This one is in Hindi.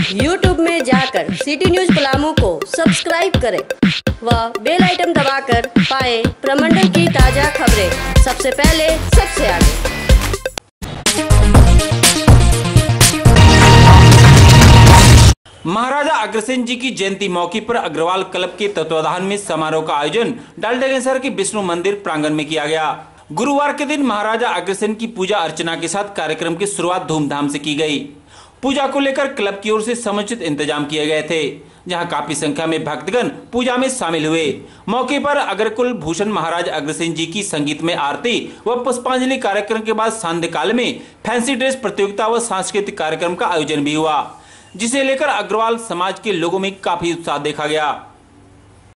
YouTube में जाकर सिटी न्यूज पलामू को सब्सक्राइब करें व बेल आइटम दबाकर पाएं प्रमंडल की ताजा खबरें सबसे पहले सबसे आगे। महाराजा अग्रसेन जी की जयंती मौके पर अग्रवाल क्लब के तत्वाधान में समारोह का आयोजन डाल्टनगंज के विष्णु मंदिर प्रांगण में किया गया। गुरुवार के दिन महाराजा अग्रसेन की पूजा अर्चना के साथ कार्यक्रम की शुरुआत धूमधाम से की गई। पूजा को लेकर क्लब की ओर से समुचित इंतजाम किए गए थे, जहां काफी संख्या में भक्तगण पूजा में शामिल हुए। मौके पर अग्रकुल भूषण महाराज अग्रसेन जी की संगीतमय आरती व पुष्पांजलि कार्यक्रम के बाद सांध्य काल में फैंसी ड्रेस प्रतियोगिता व सांस्कृतिक कार्यक्रम का आयोजन भी हुआ, जिसे लेकर अग्रवाल समाज के लोगों में काफी उत्साह देखा गया।